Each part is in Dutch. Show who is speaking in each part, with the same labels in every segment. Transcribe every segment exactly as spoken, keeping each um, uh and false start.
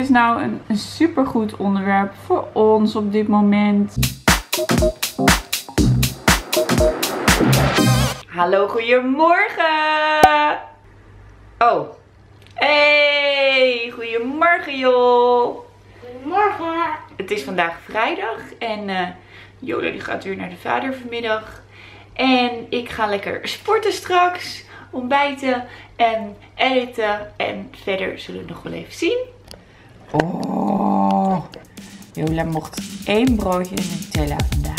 Speaker 1: is nou een, een supergoed onderwerp voor ons op dit moment. Hallo, goedemorgen! Oh. Hey, goedemorgen joh!
Speaker 2: Goedemorgen!
Speaker 1: Het is vandaag vrijdag en uh, Jola die gaat weer naar de vader vanmiddag. En ik ga lekker sporten straks, ontbijten en editen. En verder zullen we nog wel even zien. Oh, Jola mocht één broodje Nutella vandaag.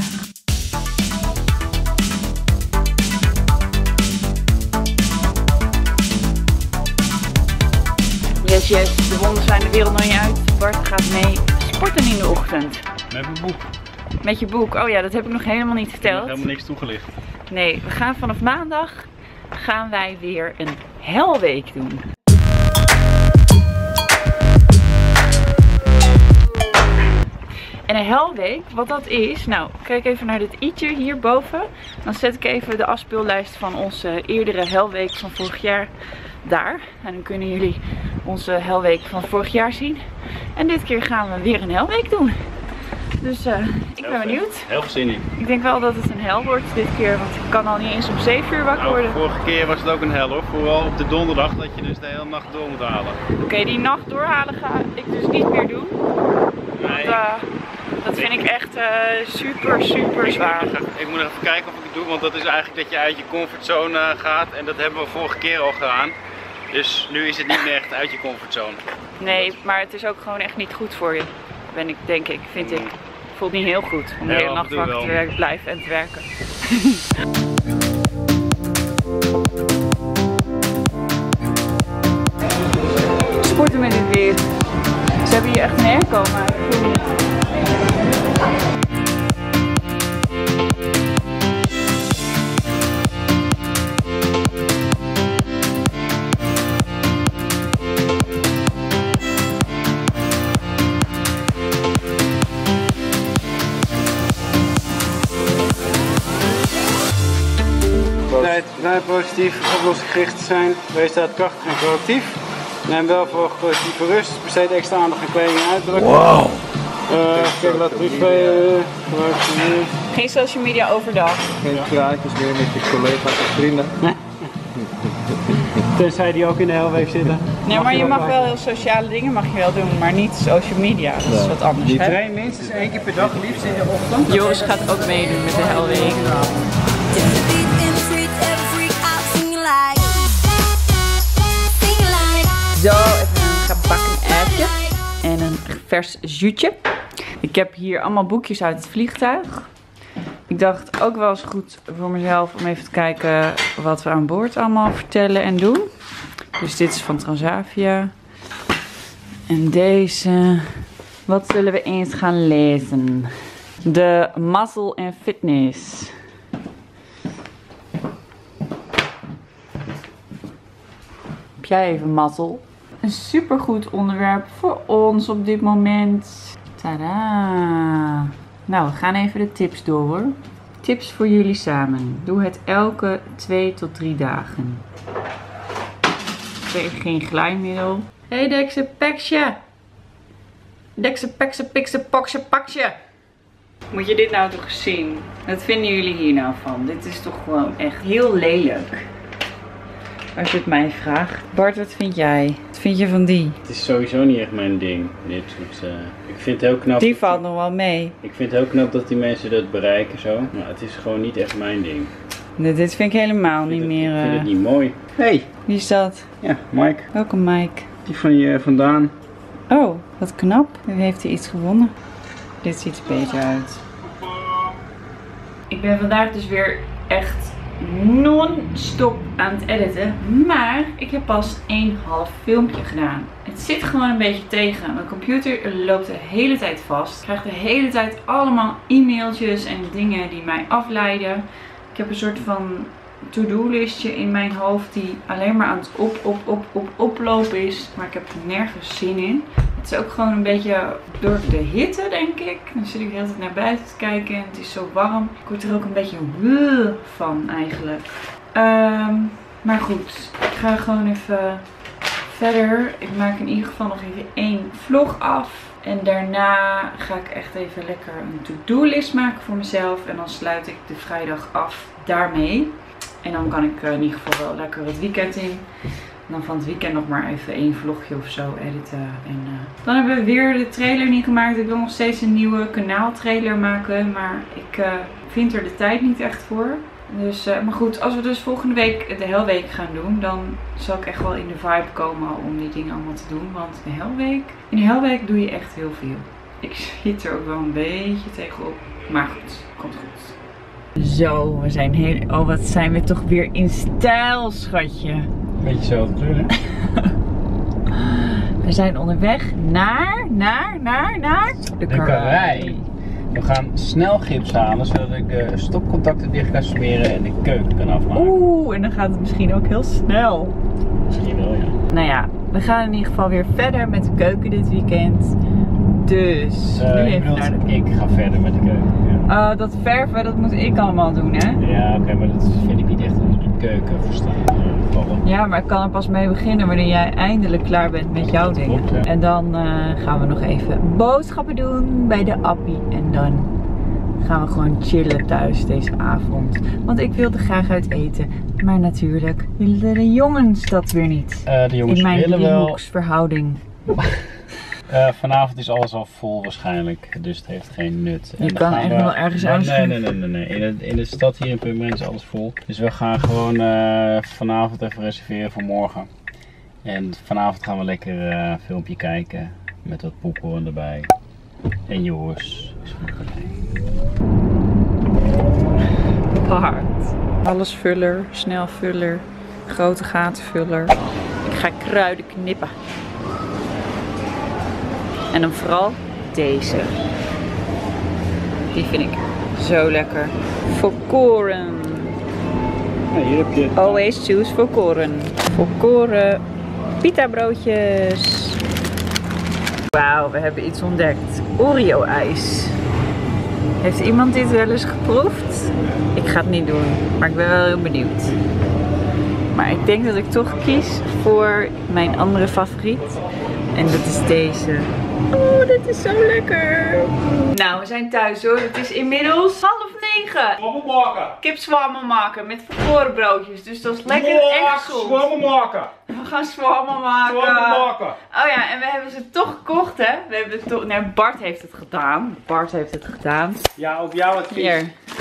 Speaker 1: Yes, yes, de wonden zijn de wereld nog niet uit. Bart gaat mee sporten in de ochtend.
Speaker 3: Met mijn boek.
Speaker 1: Met je boek? Oh ja, dat heb ik nog helemaal niet verteld.
Speaker 3: Ik heb helemaal niks toegelicht.
Speaker 1: Nee, we gaan vanaf maandag gaan wij weer een helweek doen. En een helweek, wat dat is, nou kijk even naar dit i'tje hierboven. Dan zet ik even de afspeellijst van onze eerdere helweek van vorig jaar daar. En dan kunnen jullie onze helweek van vorig jaar zien. En dit keer gaan we weer een helweek doen. Dus uh, ik ben benieuwd.
Speaker 3: Heel veel zin in.
Speaker 1: Ik denk wel dat het een hel wordt dit keer, want ik kan al niet eens om zeven uur wakker
Speaker 3: nou,
Speaker 1: worden.
Speaker 3: Vorige keer was het ook een hel hoor. Vooral op de donderdag dat je dus de hele nacht door moet halen.
Speaker 1: Oké, okay, die nacht doorhalen ga ik dus niet meer doen.
Speaker 3: Nee.
Speaker 1: Want, uh, dat vind ik echt uh, super, super zwaar.
Speaker 3: Ik, ik moet even kijken of ik het doe, want dat is eigenlijk dat je uit je comfortzone uh, gaat. En dat hebben we vorige keer al gedaan. Dus nu is het niet meer echt uit je comfortzone.
Speaker 1: Nee, maar het is ook gewoon echt niet goed voor je. Ben ik, denk ik, vind ik. Voelt niet heel goed om de hele nacht wakker te werken, blijven en te werken. Sporten met dit weer. Ze hebben hier echt een airco, maar ik voel niet.
Speaker 4: Vrij positief, oplossingsgericht te zijn, wees daadkrachtig en proactief. Neem wel voor collectieve rust, besteed extra aandacht aan kleding en uiterlijk.
Speaker 3: Wow!
Speaker 4: Uh, kijk, laat privé, uh,
Speaker 1: geen social media overdag.
Speaker 5: Geen praatjes meer met je collega's of vrienden.
Speaker 4: Tenzij die ook in de helweek zitten.
Speaker 1: Nee, maar je mag wel heel sociale dingen mag je wel doen, maar niet social media. Dat is wat anders.
Speaker 4: Je traint minstens één keer per dag, liefst in de ochtend.
Speaker 1: Joris gaat ook meedoen met de helweek. Zo, even een gebakken eitje en een vers zuutje. Ik heb hier allemaal boekjes uit het vliegtuig. Ik dacht ook wel eens goed voor mezelf om even te kijken wat we aan boord allemaal vertellen en doen. Dus dit is van Transavia. En deze, wat zullen we eens gaan lezen? De Muscle and Fitness. Heb jij even mazzel? Een supergoed onderwerp voor ons op dit moment. Tadaa! Nou, we gaan even de tips door hoor. Tips voor jullie samen. Doe het elke twee tot drie dagen. Geen glijmiddel. Hey Dekse Peksje! Dekse Pekse Pikse Pokse Paksje! Moet je dit nou toch zien? Wat vinden jullie hier nou van? Dit is toch gewoon echt heel lelijk. Als je het mij vraagt. Bart, wat vind jij? Wat vind je van die?
Speaker 3: Het is sowieso niet echt mijn ding. Dit soort, uh, ik vind het heel knap.
Speaker 1: Die valt nog wel mee.
Speaker 3: Ik vind het heel knap dat die mensen dat bereiken zo. Maar het is gewoon niet echt mijn ding.
Speaker 1: Nee, dit vind ik helemaal
Speaker 3: ik vind
Speaker 1: niet
Speaker 3: het,
Speaker 1: meer.
Speaker 3: Ik vind
Speaker 1: uh...
Speaker 3: het niet mooi. Hey.
Speaker 1: Wie is dat?
Speaker 3: Ja, Mike.
Speaker 1: Welke Mike?
Speaker 3: Die van je vandaan.
Speaker 1: Oh, wat knap. Nu heeft hij iets gewonnen. Dit ziet er beter uit. Ik ben vandaag dus weer echt non-stop aan het editen. Maar ik heb pas één half filmpje gedaan. Het zit gewoon een beetje tegen. Mijn computer loopt de hele tijd vast. Ik krijg de hele tijd allemaal e-mailtjes en dingen die mij afleiden. Ik heb een soort van to-do listje in mijn hoofd die alleen maar aan het op, op, op, op, oplopen is. Maar ik heb er nergens zin in. Het is ook gewoon een beetje door de hitte, denk ik. Dan zit ik de hele tijd naar buiten te kijken en het is zo warm. Ik word er ook een beetje wuh van eigenlijk. Um, maar goed, ik ga gewoon even verder, ik maak in ieder geval nog even één vlog af. En daarna ga ik echt even lekker een to-do-list maken voor mezelf. En dan sluit ik de vrijdag af daarmee. En dan kan ik in ieder geval wel lekker het weekend in. En dan van het weekend nog maar even één vlogje of zo editen. En uh, dan hebben we weer de trailer niet gemaakt. Ik wil nog steeds een nieuwe kanaaltrailer maken. Maar ik uh, vind er de tijd niet echt voor. Dus, uh, maar goed, als we dus volgende week de Helweek gaan doen, dan zal ik echt wel in de vibe komen om die dingen allemaal te doen. Want de Helweek, in de Helweek doe je echt heel veel. Ik zit er ook wel een beetje tegenop. Maar goed, komt goed. Zo, we zijn heel... Oh, wat zijn we toch weer in stijl, schatje.
Speaker 3: Beetje dezelfde kleur, hè?
Speaker 1: We zijn onderweg naar, naar, naar, naar de,
Speaker 3: de karwei. We gaan snel gips halen, zodat ik de stopcontacten dicht kan smeren en de keuken kan afmaken.
Speaker 1: Oeh, en dan gaat het misschien ook heel snel.
Speaker 3: Misschien wel, ja.
Speaker 1: Nou ja, we gaan in ieder geval weer verder met de keuken dit weekend. Dus,
Speaker 3: Uh,
Speaker 1: nu even naar de...
Speaker 3: Ik ga verder met de keuken. Ja,
Speaker 1: uh, dat verven, dat moet ik allemaal doen, hè?
Speaker 3: ja oké, okay, maar dat vind ik niet echt onder de keuken verstaan. Uh,
Speaker 1: ja, maar ik kan er pas mee beginnen wanneer jij eindelijk klaar bent met jouw dingen.
Speaker 3: Klopt, ja.
Speaker 1: En dan uh, gaan we nog even boodschappen doen bij de appie. En dan gaan we gewoon chillen thuis deze avond. Want ik wilde graag uit eten. Maar natuurlijk willen de jongens dat weer niet.
Speaker 3: Uh, de jongens
Speaker 1: in mijn
Speaker 3: willen wel.
Speaker 1: driehoeksverhouding.
Speaker 3: Uh, vanavond is alles al vol waarschijnlijk, dus het heeft geen nut.
Speaker 1: Je kan echt we... wel ergens
Speaker 3: nee,
Speaker 1: aanschuiven.
Speaker 3: Nee, nee, nee, nee, nee. In de, in de stad hier in Purmerend is alles vol. Dus we gaan gewoon uh, vanavond even reserveren voor morgen. En vanavond gaan we lekker uh, een filmpje kijken met wat popcorn erbij. En Joris is er nog bij.
Speaker 1: Paard. Allesvuller, snelvuller, grote gatenvuller. Ik ga kruiden knippen. En dan vooral deze. Die vind ik zo lekker. Volkoren.
Speaker 3: Ja, hier heb je...
Speaker 1: Always choose volkoren. Volkoren pita broodjes. Wauw, we hebben iets ontdekt. Oreo ijs. Heeft iemand dit wel eens geproefd? Ik ga het niet doen, maar ik ben wel heel benieuwd. Maar ik denk dat ik toch kies voor mijn andere favoriet. En dat is deze. Oh, dit is zo lekker. Nou, we zijn thuis hoor. Het is inmiddels half negen.
Speaker 3: Zwammen maken.
Speaker 1: Kipzwammen maken met volkoren broodjes. Dus dat is lekker en gezond.
Speaker 3: Zwammen maken.
Speaker 1: We gaan zwammen maken.
Speaker 3: Zwammen maken.
Speaker 1: Oh ja, en we hebben ze toch gekocht hè. We hebben het toch... Nee, Bart heeft het gedaan. Bart heeft het gedaan.
Speaker 3: Ja, op jouw advies.
Speaker 1: Hier.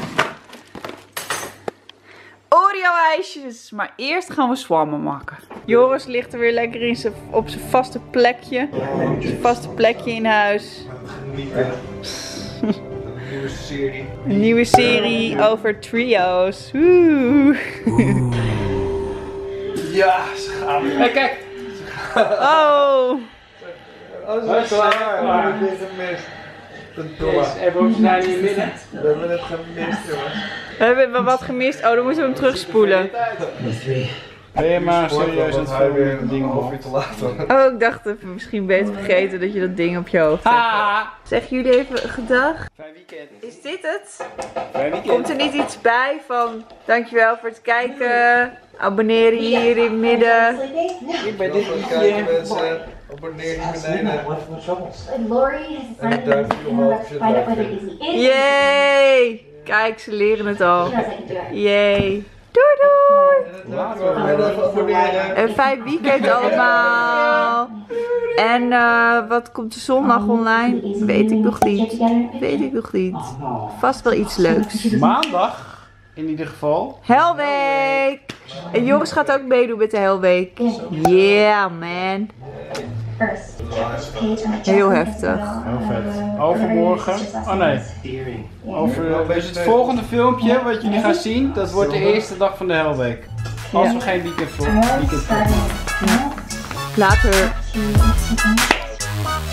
Speaker 1: Oreo ijsjes. Maar eerst gaan we zwammen maken. Joris ligt er weer lekker in zijn, op zijn vaste plekje. Zijn vaste plekje in huis.
Speaker 5: Een nieuwe serie.
Speaker 1: Een nieuwe serie over trio's. Oeh.
Speaker 5: Oeh. Ja, ze gaan weer.
Speaker 3: Hey, kijk.
Speaker 1: Oh.
Speaker 5: Oh, ze zijn klaar. We hebben dit gemist.
Speaker 3: Yes, even zijn hier midden.
Speaker 5: We hebben het gemist, jongens.
Speaker 1: We hebben wat gemist. Oh, dan moeten we hem terugspoelen.
Speaker 3: Ben je maar serieus aan het
Speaker 5: hij weer
Speaker 3: filmen?
Speaker 5: een ding half uur te laat was.
Speaker 1: Oh, ik dacht dat we misschien beter vergeten dat je dat ding op je hoofd hebt.
Speaker 3: Ah.
Speaker 1: Zeggen jullie even gedag?
Speaker 3: Fijn weekend.
Speaker 1: Is dit het?
Speaker 3: Fijn weekend.
Speaker 1: Komt er niet iets bij van dankjewel voor het kijken? Abonneer hier in het midden.
Speaker 3: Ik ben dit
Speaker 5: Kijken mensen, abonneer hier beneden. En een duimpje omhoog als je het leuk vindt.
Speaker 1: Yay! Kijk, ze leren het al. Yay! Doei doei!
Speaker 5: En even abonneren.
Speaker 1: En fijn weekend allemaal. En uh, wat komt er zondag online? Weet ik nog niet. Weet ik nog niet. Vast wel iets leuks.
Speaker 3: Maandag, in ieder geval.
Speaker 1: Helweek! En Joris gaat ook meedoen met de Helweek. Yeah man. Heel heftig.
Speaker 3: Heel vet. Overmorgen. Oh nee. Over, dus het volgende filmpje wat jullie gaan zien, dat wordt de eerste dag van de Helweek. Als
Speaker 1: Ja.
Speaker 3: we geen weekend voor. Weekend voor.
Speaker 1: Later.